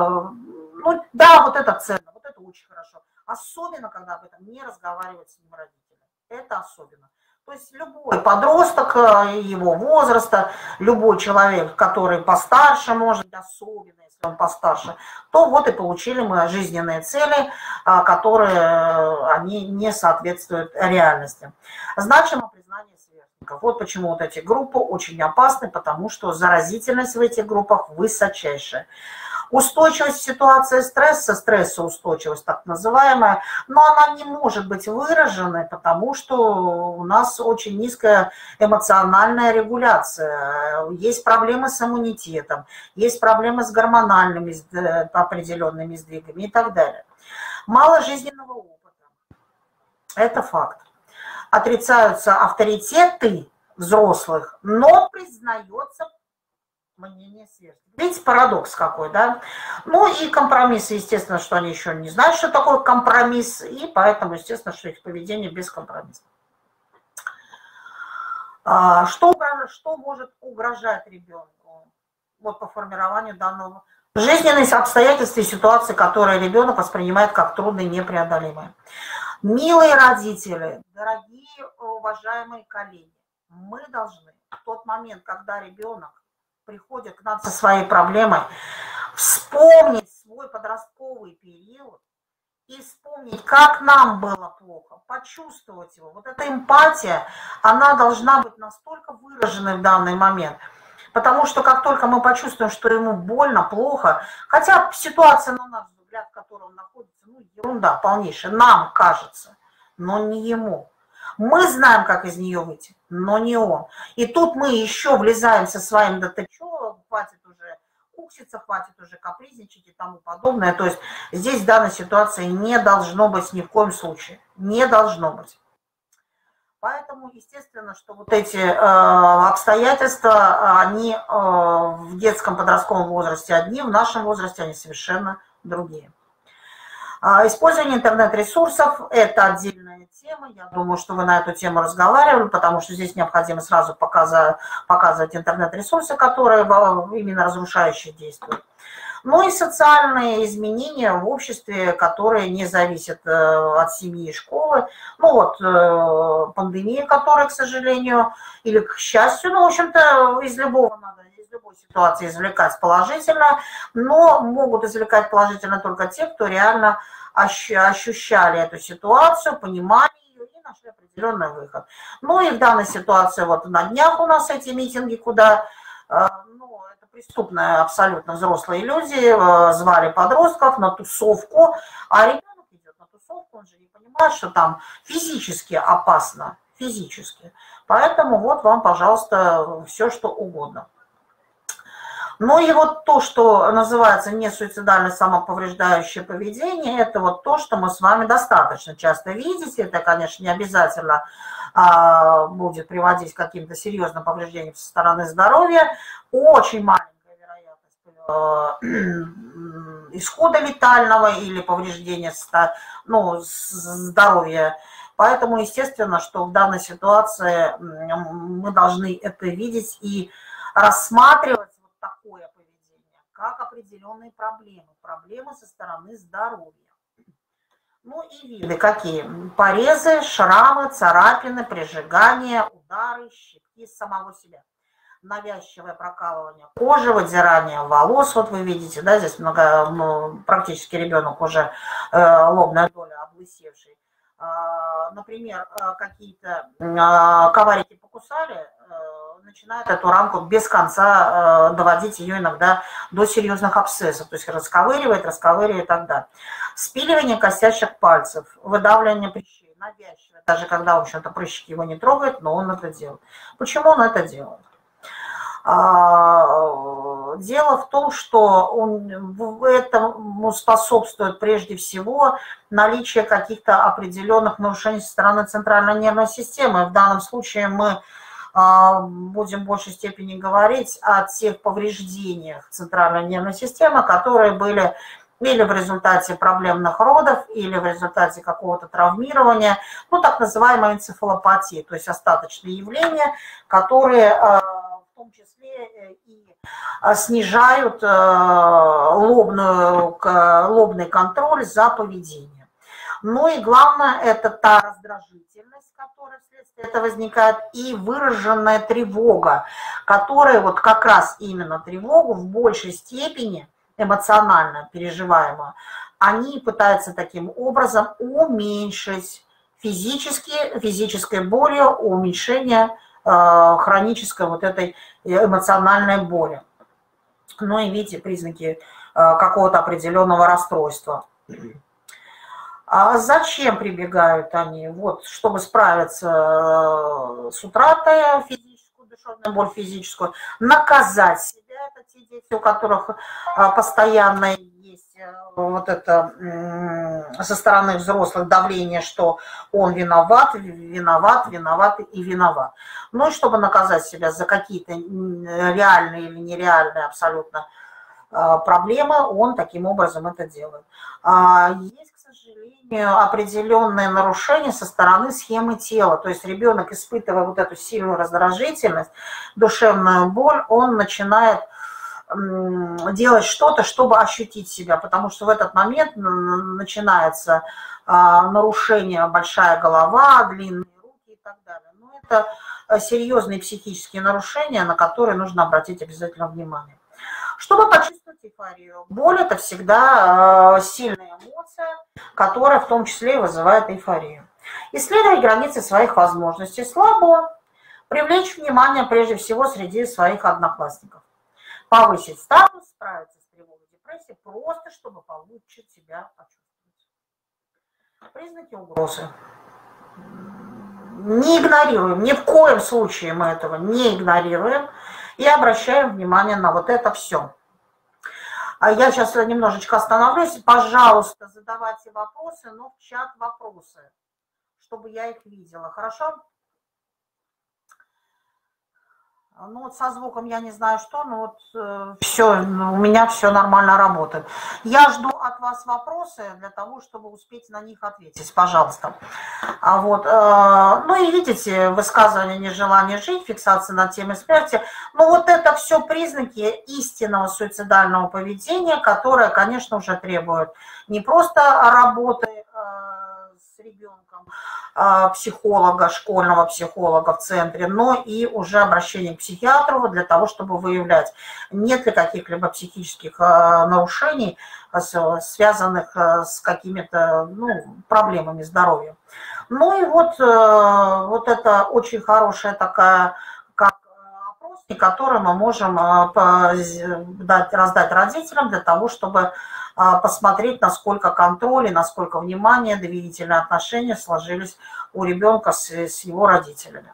ну да, вот это ценно, вот это очень хорошо. Особенно, когда об этом не разговаривают с ним родители. Это особенно. То есть любой подросток его возраста, любой человек, который постарше, может быть, особенно, если он постарше, то вот и получили мы жизненные цели, которые они не соответствуют реальности. Значимо признание сверстников. Вот почему вот эти группы очень опасны, потому что заразительность в этих группах высочайшая. Устойчивость в ситуации стресса, стрессоустойчивость так называемая, но она не может быть выраженной, потому что у нас очень низкая эмоциональная регуляция, есть проблемы с иммунитетом, есть проблемы с гормональными определенными сдвигами и так далее. Мало жизненного опыта, это факт. Отрицаются авторитеты взрослых, но признается мнение сверстников. Видите, парадокс какой, да? Ну и компромиссы, естественно, что они еще не знают, что такое компромисс, и поэтому, естественно, что их поведение без компромисса. Что, что может угрожать ребенку вот по формированию данного? Жизненные обстоятельства и ситуации, которые ребенок воспринимает как трудные и непреодолимые. Милые родители, дорогие уважаемые коллеги, мы должны в тот момент, когда ребенок приходит к нам со своей проблемой, вспомнить свой подростковый период и вспомнить, как нам было плохо, почувствовать его. Вот эта эмпатия, она должна быть настолько выраженной в данный момент, потому что как только мы почувствуем, что ему больно, плохо, хотя ситуация, на наш взгляд, в которой он находится, ну, ерунда полнейшая, нам кажется, но не ему. Мы знаем, как из нее выйти, но не он. И тут мы еще влезаем со своим, да ты что, хватит уже кукситься, хватит уже капризничать и тому подобное. То есть здесь в данной ситуации не должно быть ни в коем случае. Не должно быть. Поэтому, естественно, что вот эти э, обстоятельства, они э, в детском подростковом возрасте одни, в нашем возрасте они совершенно другие. Использование интернет-ресурсов – это отдельная тема. Я думаю, что вы на эту тему разговаривали, потому что здесь необходимо сразу показать, показывать интернет-ресурсы, которые именно разрушающие действуют. Ну и социальные изменения в обществе, которые не зависят от семьи и школы. Ну вот пандемия, которая, к сожалению, или к счастью, ну, в общем-то, из любого надо, из любой ситуации извлекать положительно, но могут извлекать положительно только те, кто реально ощущали эту ситуацию, понимали ее и нашли определенный выход. Ну и в данной ситуации, вот на днях у нас эти митинги, куда Ну, это преступные абсолютно взрослые люди, звали подростков на тусовку, а ребенок идет на тусовку, он же не понимает, что там физически опасно, физически. Поэтому вот вам, пожалуйста, все, что угодно. Ну и вот то, что называется несуицидальное самоповреждающее поведение, это вот то, что мы с вами достаточно часто видите. Это, конечно, не обязательно а, будет приводить к каким-то серьезным повреждениям со стороны здоровья. Очень маленькая вероятность э, исхода летального или повреждения ну, здоровья. Поэтому, естественно, что в данной ситуации мы должны это видеть и рассматривать такое поведение, как определенные проблемы, проблемы со стороны здоровья. Ну и виды какие? Порезы, шрамы, царапины, прижигания, удары, щипки самого себя. Навязчивое прокалывание кожи, выдирание волос, вот вы видите, да, здесь много, ну, практически ребенок уже э, лобная доля облысевший. Э, например, э, какие-то э, коварики покусали, э, начинают эту рамку без конца э, доводить ее иногда до серьезных абсцессов, то есть расковыривает, расковыривает и так далее. Спиливание костяшек пальцев, выдавливание прыщей, навязчивое, даже когда, в общем-то, прыщики его не трогают, но он это делает. Почему он это делает? Дело в том, что он, этому способствует прежде всего наличие каких-то определенных нарушений со стороны центральной нервной системы. В данном случае мы будем в большей степени говорить о тех повреждениях центральной нервной системы, которые были или в результате проблемных родов, или в результате какого-то травмирования, ну, так называемая энцефалопатия, то есть остаточные явления, которые в том числе и снижают лобную, лобный контроль за поведением. Ну и главное, это та раздражительность, которая вследствие этого возникает, и выраженная тревога, которая вот как раз именно тревогу в большей степени эмоционально переживаемую, они пытаются таким образом уменьшить физически, физической болью, уменьшение э, хронической вот этой эмоциональной боли. Ну и видите признаки э, какого-то определенного расстройства. А зачем прибегают они? Вот, чтобы справиться с утратой физическую, душевную боль физическую, наказать себя. Это те дети, у которых постоянно есть вот это со стороны взрослых давление, что он виноват, виноват, виноват и виноват. Ну и чтобы наказать себя за какие-то реальные или нереальные абсолютно проблемы, он таким образом это делает. Есть, к сожалению, определенные нарушения со стороны схемы тела. То есть ребенок, испытывая вот эту сильную раздражительность, душевную боль, он начинает делать что-то, чтобы ощутить себя, потому что в этот момент начинается нарушение большая голова, длинные руки и так далее. Но это серьезные психические нарушения, на которые нужно обратить обязательно внимание. Чтобы почувствовать эйфорию. Боль – это всегда сильная эмоция, которая в том числе и вызывает эйфорию. Исследовать границы своих возможностей слабо, привлечь внимание прежде всего среди своих одноклассников. Повысить статус, справиться с тревогой, депрессией, просто чтобы получше себя почувствовать. Признаки угрозы. Не игнорируем, ни в коем случае мы этого не игнорируем и обращаем внимание на вот это все. Я сейчас немножечко остановлюсь. Пожалуйста, задавайте вопросы, но в чат вопросы, чтобы я их видела. Хорошо? Ну вот со звуком я не знаю что, но вот э, все, у меня все нормально работает. Я жду от вас вопросы для того, чтобы успеть на них ответить, пожалуйста. А вот, э, ну и видите, высказывание нежелания жить, фиксация на теме смерти. Ну вот это все признаки истинного суицидального поведения, которое, конечно, уже требует не просто работы э, с ребенком, психолога, школьного психолога в центре, но и уже обращение к психиатру для того, чтобы выявлять, нет ли каких-либо психических нарушений, связанных с какими-то ну, проблемами здоровья. Ну и вот, вот это очень хорошая такая, как опрос, которые мы можем дать, раздать родителям для того, чтобы посмотреть, насколько контроль и насколько внимание, доверительные отношения сложились у ребенка с, с его родителями.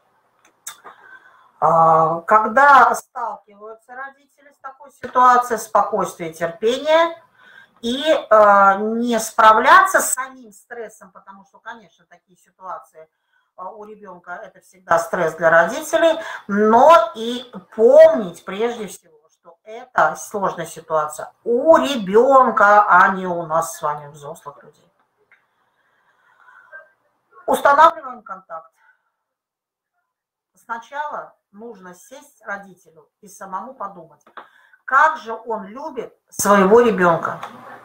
Когда сталкиваются родители с такой ситуацией, спокойствие, терпение и не справляться с самим стрессом, потому что, конечно, такие ситуации у ребенка это всегда стресс для родителей, но и помнить прежде всего, что это сложная ситуация у ребенка, а не у нас с вами, взрослых людей. Устанавливаем контакт. Сначала нужно сесть родителю и самому подумать, как же он любит своего ребенка,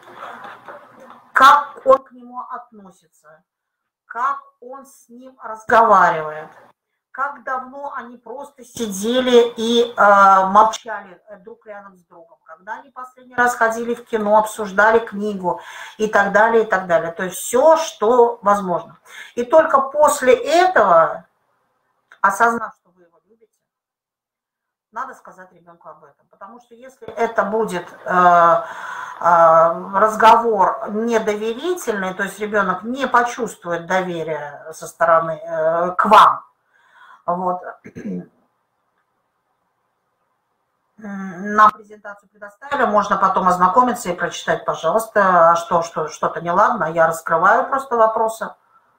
как он к нему относится, как он с ним разговаривает, как давно они просто сидели и э, молчали друг рядом с другом, когда они последний раз ходили в кино, обсуждали книгу и так далее, и так далее. То есть все, что возможно. И только после этого, осознав, что вы его любите, надо сказать ребенку об этом. Потому что если это будет э, э, разговор недоверительный, то есть ребенок не почувствует доверия со стороны э, к вам, вот, нам презентацию предоставили, можно потом ознакомиться и прочитать, пожалуйста, что, что, что-то неладно, я раскрываю просто вопросы.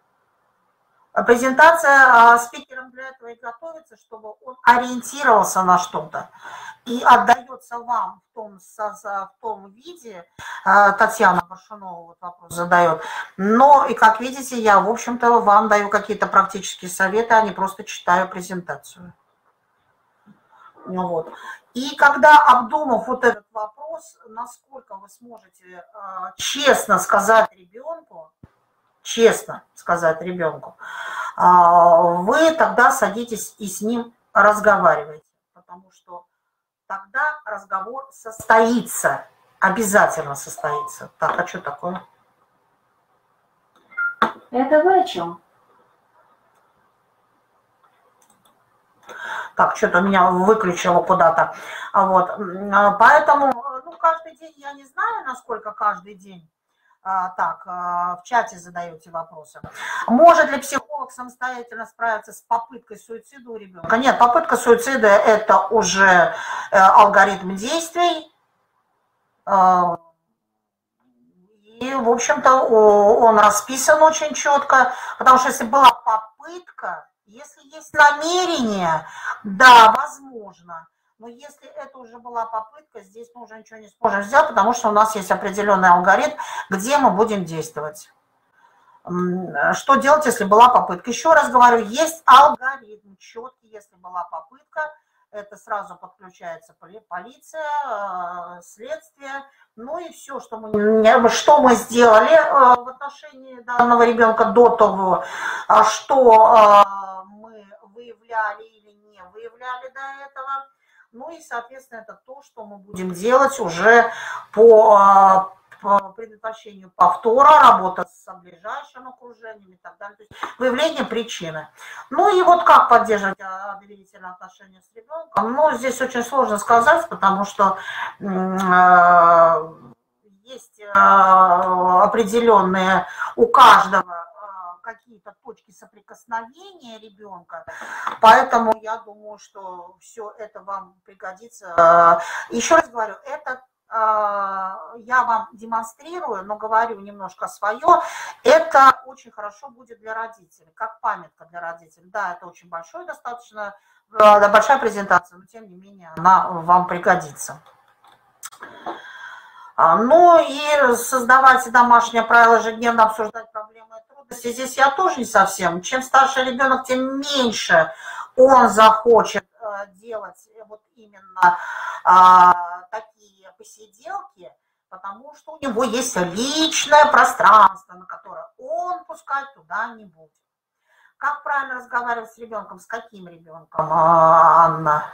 Презентация спикером для этого и готовится, чтобы он ориентировался на что-то и отдается вам в том, в том виде. Татьяна Баршунова вот вопрос задает. Но и как видите, я, в общем-то, вам даю какие-то практические советы, а не просто читаю презентацию. Вот. И когда, обдумав вот этот вопрос, насколько вы сможете честно сказать ребенку, честно сказать ребенку, вы тогда садитесь и с ним разговариваете, потому что тогда разговор состоится, обязательно состоится. Так, а что такое? Это вы о чем? Так, что-то меня выключило куда-то. Вот. Поэтому, ну, каждый день, я не знаю, насколько каждый день. Так, в чате задаете вопросы. Может ли психолог самостоятельно справиться с попыткой суицида у ребенка? Нет, попытка суицида – это уже алгоритм действий. И, в общем-то, он расписан очень четко, потому что если была попытка, если есть намерение, да, возможно. Но если это уже была попытка, здесь мы уже ничего не сможем сделать, потому что у нас есть определенный алгоритм, где мы будем действовать. Что делать, если была попытка? Еще раз говорю, есть алгоритм четкий, если была попытка, это сразу подключается полиция, следствие, ну и все, что мы, что мы сделали в отношении данного ребенка до того, что мы выявляли или не выявляли до этого. Ну и, соответственно, это то, что мы будем делать уже по, по предотвращению повтора, работа с ближайшим окружением и так далее. То есть выявление причины. Ну и вот как поддерживать доверительные отношения с ребенком? Ну, здесь очень сложно сказать, потому что э, есть э, определенные у каждого какие-то точки соприкосновения ребенка, поэтому я думаю, что все это вам пригодится. Еще раз говорю, это я вам демонстрирую, но говорю немножко свое, это очень хорошо будет для родителей, как памятка для родителей. Да, это очень большой, достаточно большая презентация, но тем не менее она вам пригодится. Ну и создавать домашнее правило, ежедневно обсуждать проблемы и трудности. Здесь я тоже не совсем. Чем старше ребенок, тем меньше он захочет делать вот именно а, такие посиделки, потому что у него есть личное пространство, на которое он пускать туда не будет. Как правильно разговаривать с ребенком? С каким ребенком, Анна?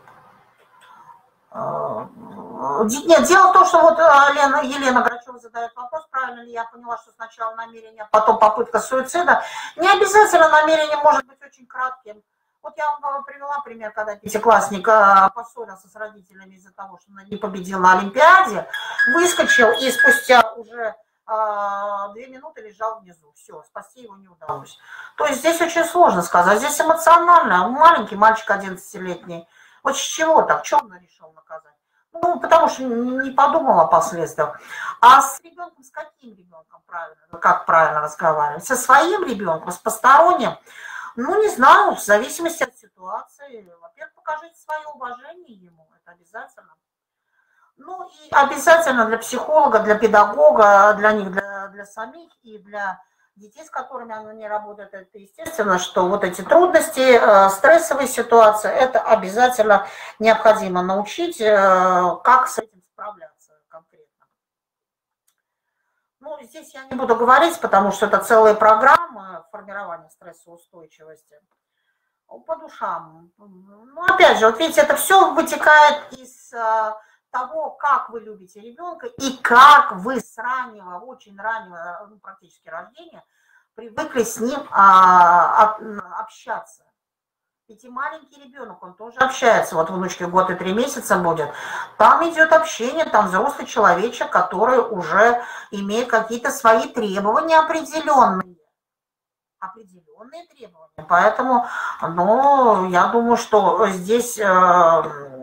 Нет, дело в том, что вот Лена, Елена Грачева задает вопрос, правильно ли я поняла, что сначала намерение, а потом попытка суицида. Не обязательно намерение может быть очень кратким. Вот я вам привела пример, когда пятиклассник э, поссорился с родителями из-за того, что он не победил на Олимпиаде, выскочил и спустя уже э, две минуты лежал внизу. Все, спасти его не удалось. То есть здесь очень сложно сказать. Здесь эмоционально. Маленький мальчик одиннадцатилетний. Вот с чего так? Что он решил наказать? Ну, потому что не подумал о последствиях. А с ребенком, с каким ребенком правильно, как правильно разговаривать? Со своим ребенком, с посторонним? Ну, не знаю, в зависимости от ситуации. Во-первых, покажите свое уважение ему, это обязательно. Ну, и обязательно для психолога, для педагога, для них, для, для самих и для детей, с которыми она не работает, это естественно, что вот эти трудности, стрессовые ситуации, это обязательно необходимо научить, как с этим справляться конкретно. Ну, здесь я не буду говорить, потому что это целые программы формирования стрессоустойчивости по душам. Ну, опять же, вот видите, это все вытекает из того, как вы любите ребенка и как вы с раннего, очень раннего, ну, практически рождения, привыкли с ним а, общаться. Ведь и маленький ребенок, он тоже общается. Вот внучке год и три месяца будет. Там идет общение, там взрослый человечек, который уже имеет какие-то свои требования определенные. Определенные требования. Поэтому, ну, я думаю, что здесь... Э,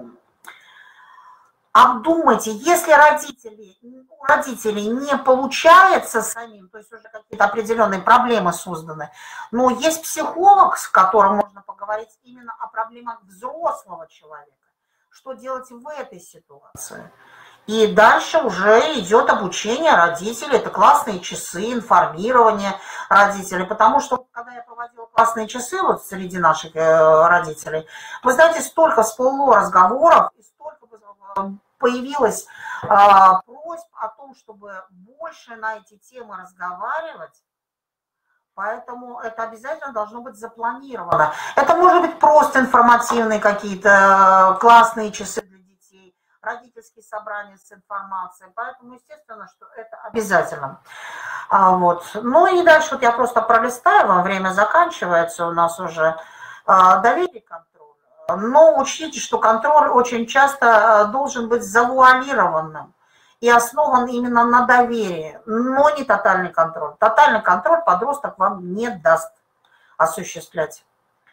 обдумайте, если родители, у родителей не получается самим, то есть уже какие-то определенные проблемы созданы, но есть психолог, с которым можно поговорить именно о проблемах взрослого человека. Что делать в этой ситуации? И дальше уже идет обучение родителей, это классные часы, информирование родителей, потому что когда я проводила классные часы вот среди наших родителей, вы знаете, столько всплыло разговоров, и столько появилось а, просьб о том, чтобы больше на эти темы разговаривать, поэтому это обязательно должно быть запланировано. Это может быть просто информативные какие-то классные часы для детей, родительские собрания с информацией, поэтому естественно, что это обязательно. А, вот. Ну и дальше вот я просто пролистаю, вам время заканчивается у нас уже. А, доверие, контроль. Но учтите, что контроль очень часто должен быть завуалированным и основан именно на доверии, но не тотальный контроль. Тотальный контроль подросток вам не даст осуществлять.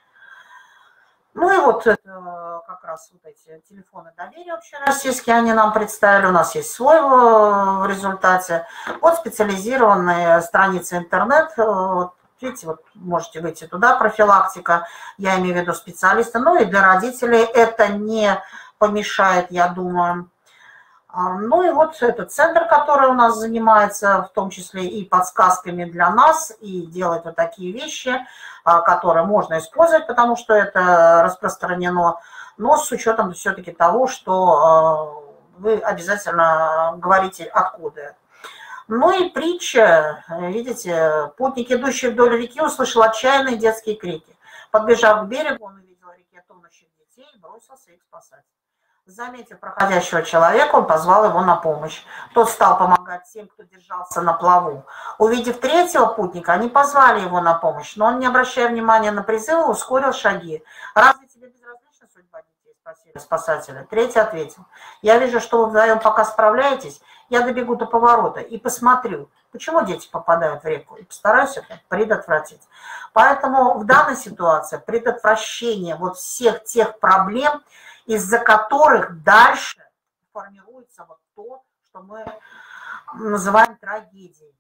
Ну и вот это как раз вот эти телефоны доверия общероссийские, они нам представили. У нас есть свой в результате. Вот специализированные страницы интернет. Видите, вот можете выйти туда, профилактика, я имею в виду специалиста. Ну и для родителей это не помешает, я думаю. Ну и вот этот центр, который у нас занимается, в том числе и подсказками для нас, и делает вот такие вещи, которые можно использовать, потому что это распространено, но с учетом все-таки того, что вы обязательно говорите, откуда это. Ну и притча, видите, путник, идущий вдоль реки, услышал отчаянные детские крики. Подбежав к берегу, он увидел в реке тонущих детей и бросился их спасать. Заметив проходящего человека, он позвал его на помощь. Тот стал помогать тем, кто держался на плаву. Увидев третьего путника, они позвали его на помощь, но он, не обращая внимания на призывы, ускорил шаги. «Разве тебе безразлична судьба детей?» – спросили спасатели. Третий ответил: «Я вижу, что вы вдвоем пока справляетесь, я добегу до поворота и посмотрю, почему дети попадают в реку, и постараюсь это предотвратить». Поэтому в данной ситуации предотвращение вот всех тех проблем, из-за которых дальше формируется вот то, что мы называем трагедией.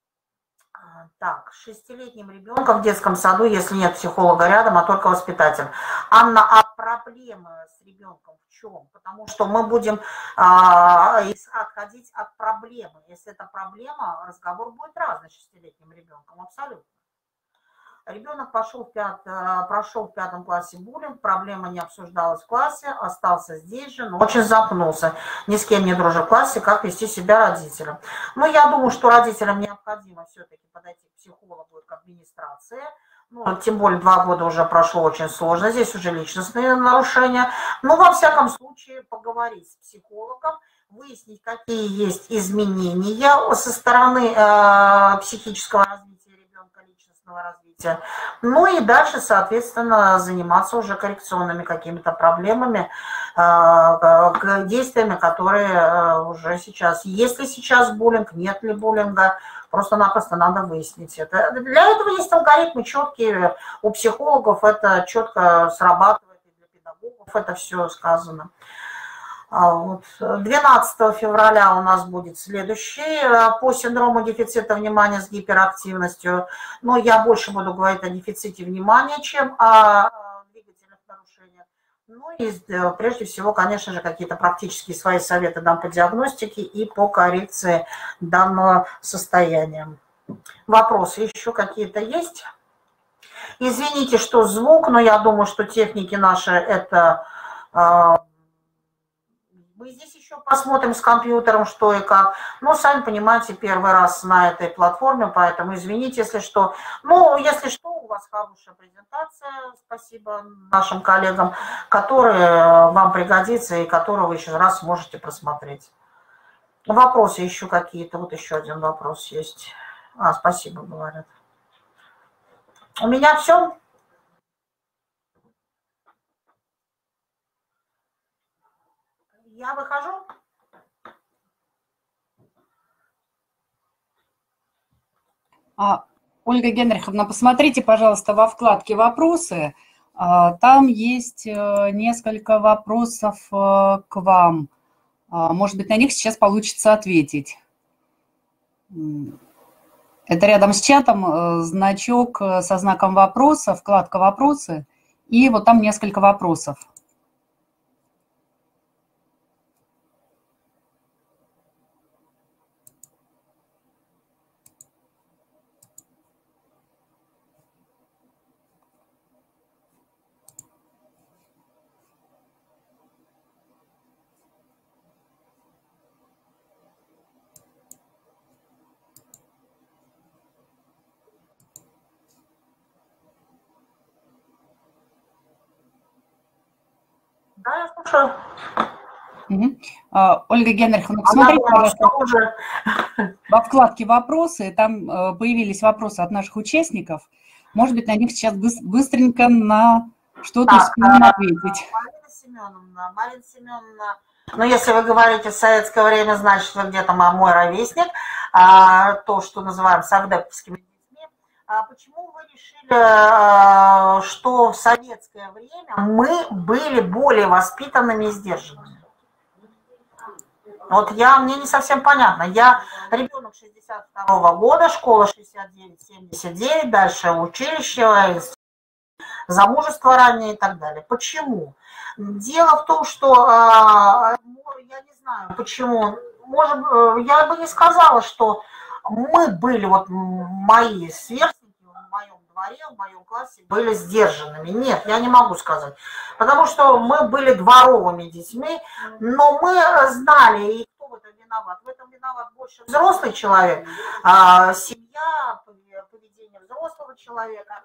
Так, шестилетним ребенком в детском саду, если нет психолога рядом, а только воспитатель. Анна, а проблемы с ребенком в чем? Потому что мы будем а, отходить от проблемы. Если это проблема, разговор будет разный с шестилетним ребенком, абсолютно. Ребенок пошел в пят... прошел в пятом классе буллинг, проблема не обсуждалась в классе, остался здесь же, но очень запнулся. Ни с кем не дружил в классе, как вести себя родителям. Но я думаю, что родителям необходимо все-таки подойти к психологу и к администрации. Ну, тем более два года уже прошло, очень сложно. Здесь уже личностные нарушения. Но во всяком случае поговорить с психологом, выяснить, какие есть изменения со стороны э, психического развития ребенка, личности. личностного развития. Ну и дальше, соответственно, заниматься уже коррекционными какими-то проблемами, действиями, которые уже сейчас. Есть ли сейчас буллинг, нет ли буллинга, просто-напросто надо выяснить это. Для этого есть алгоритмы четкие, у психологов это четко срабатывает, и для педагогов это все сказано. двенадцатого февраля у нас будет следующий по синдрому дефицита внимания с гиперактивностью. Но я больше буду говорить о дефиците внимания, чем о двигательных нарушениях. Ну и прежде всего, конечно же, какие-то практические свои советы дам по диагностике и по коррекции данного состояния. Вопросы еще какие-то есть? Извините, что звук, но я думаю, что техники наши это... Мы здесь еще посмотрим с компьютером, что и как. Но, сами понимаете, первый раз на этой платформе, поэтому извините, если что. Ну, если что, у вас хорошая презентация, спасибо нашим коллегам, которая вам пригодится и которую вы еще раз можете просмотреть. Вопросы еще какие-то? Вот еще один вопрос есть. А, спасибо, говорят. У меня все. Я выхожу. А, Ольга Генриховна, посмотрите, пожалуйста, во вкладке «Вопросы». Там есть несколько вопросов к вам. Может быть, на них сейчас получится ответить. Это рядом с чатом значок со знаком вопроса, вкладка «Вопросы», и вот там несколько вопросов. Да, я слушаю. Угу. А, Ольга Генриховна, посмотрите, пожалуйста, уже... во вкладке «Вопросы», там появились вопросы от наших участников. Может быть, на них сейчас быстренько на что-то успеем ответить. Марина Семеновна, Марина Семеновна, ну, если вы говорите в советское время, значит, вы где-то мой ровесник, а, то, что называем совдеповскими детьми. А почему вы решили, а, что в советское время мы были более воспитанными и сдержанными? Вот я, мне не совсем понятно. Я ребенок шестьдесят второго года, школа шестьдесят девять семьдесят девять, дальше училище, замужество раннее и так далее. Почему? Дело в том, что я не знаю, почему. Может, я бы не сказала, что мы были, вот мои сверстники в моем дворе, в моем классе были сдержанными. Нет, я не могу сказать. Потому что мы были дворовыми детьми, но мы знали, и кто в этом виноват. В этом виноват больше взрослый человек, семья, поведение взрослого человека.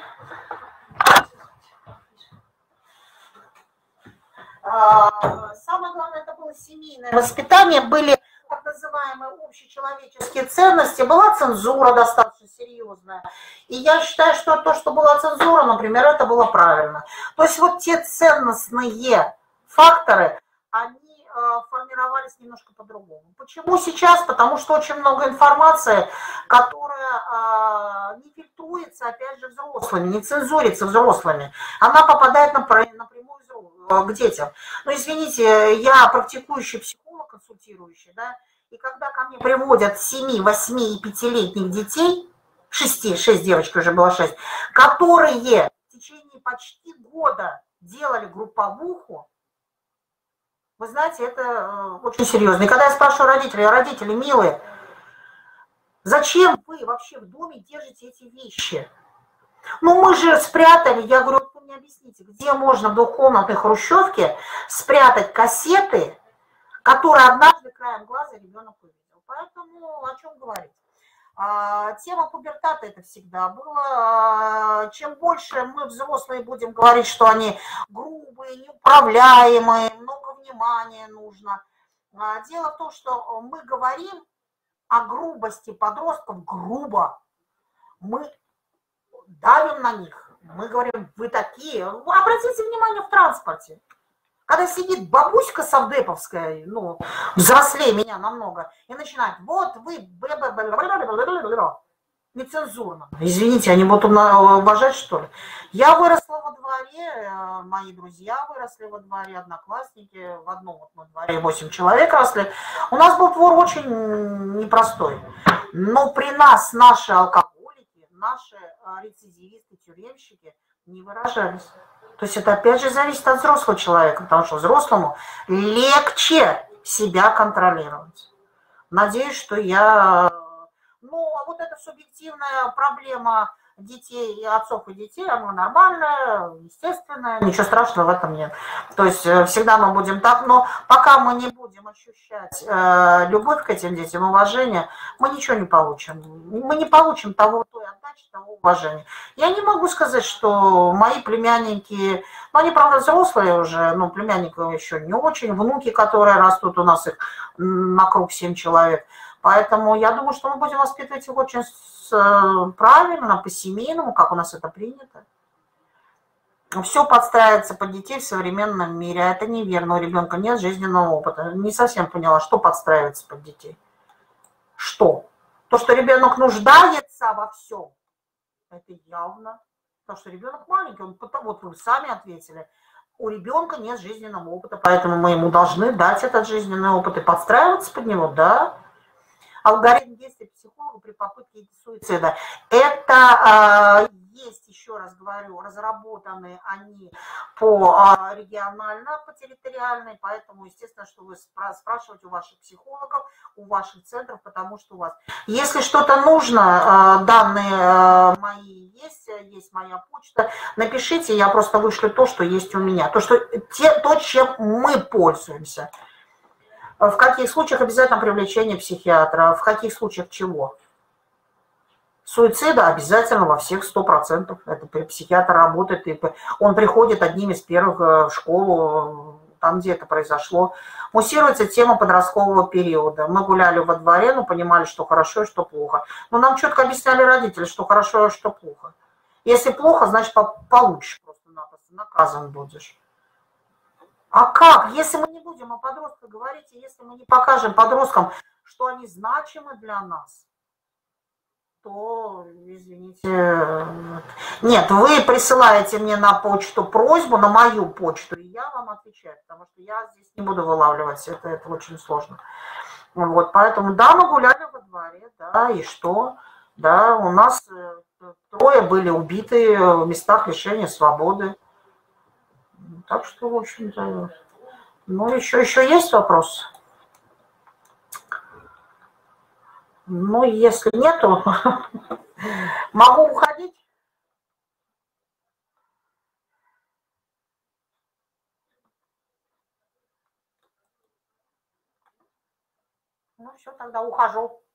Самое главное, это было семейное воспитание, были так называемые общечеловеческие ценности, была цензура достаточно серьезная. И я считаю, что то, что была цензура, например, это было правильно. То есть вот те ценностные факторы, они формировались немножко по-другому. Почему сейчас? Потому что очень много информации, которая не фильтруется, опять же, взрослыми, не цензурится взрослыми. Она попадает напрямую к детям. Но извините, я практикующий психолог, консультирующий, да, и когда ко мне приводят семи, восьми и пятилетних детей, шести, шесть девочек уже было шесть, которые в течение почти года делали групповуху, вы знаете, это очень серьезно. И когда я спрашиваю родителей, родители, милые, зачем вы вообще в доме держите эти вещи? Ну, мы же спрятали, я говорю, вы мне объясните, где можно в двухкомнатной хрущевке спрятать кассеты, которые однажды краем глаза ребенок увидел. Поэтому о чем говорить? А, тема пубертата это всегда было. А, чем больше мы, взрослые, будем говорить, что они грубые, неуправляемые, много внимания нужно. А, дело в том, что мы говорим о грубости подростков грубо. Мы давим на них. Мы говорим, вы такие. Обратите внимание в транспорте. Когда сидит бабуська совдеповская, ну, взрослее меня намного, и начинает, вот вы, нецензурно. Извините, они будут уважать, что ли? Я выросла во дворе, мои друзья выросли во дворе, одноклассники, в одном вот на дворе восемь человек росли. У нас был двор очень непростой. Но при нас наши алкоголики, наши рецидивисты, тюремщики не выражались. То есть это опять же зависит от взрослого человека, потому что взрослому легче себя контролировать. Надеюсь, что я... Ну, а вот эта субъективная проблема детей, и отцов и детей, она нормальная, естественная, ничего страшного в этом нет. То есть всегда мы будем так, но пока мы не будем ощущать э, любовь к этим детям, уважение, мы ничего не получим. Мы не получим того, той отдачи, того уважения. Я не могу сказать, что мои племянники, ну, они, правда, взрослые уже, но племянников еще не очень, внуки, которые растут, у нас их на круг семь человек. Поэтому я думаю, что мы будем воспитывать их очень правильно, по-семейному, как у нас это принято. Все подстраивается под детей в современном мире, а это неверно, у ребенка нет жизненного опыта. Не совсем поняла, что подстраивается под детей. Что? То, что ребенок нуждается во всем, это явно. Потому что ребенок маленький, он, вот вы сами ответили, у ребенка нет жизненного опыта, поэтому мы ему должны дать этот жизненный опыт и подстраиваться под него, да. Алгоритм действия психолога при попытке суицида. Это э, есть, еще раз говорю, разработаны они по э, регионально, по территориальной, поэтому, естественно, что вы спрашиваете у ваших психологов, у ваших центров, потому что у вас. Если что-то нужно, э, данные э, мои есть, есть моя почта, напишите, я просто вышлю то, что есть у меня, то, что, те, то чем мы пользуемся. В каких случаях обязательно привлечение психиатра? В каких случаях чего? Суицида обязательно во всех сто процентов. Это психиатр работает, и он приходит одним из первых в школу, там где это произошло. Муссируется тема подросткового периода. Мы гуляли во дворе, но понимали, что хорошо и что плохо. Но нам четко объясняли родители, что хорошо и что плохо. Если плохо, значит получишь просто-напросто, наказан будешь. А как? Если мы не будем о подростках говорить, если мы не покажем подросткам, что они значимы для нас, то, извините, нет, вы присылаете мне на почту просьбу, на мою почту, и я вам отвечаю, потому что я здесь не буду вылавливать, это, это очень сложно. Вот, поэтому, да, мы гуляли во дворе, да, и что? Да, у нас трое были убиты в местах лишения свободы. Так что, в общем-то, ну, еще, еще есть вопрос? Ну, если нету, могу уходить. Ну, все, тогда ухожу.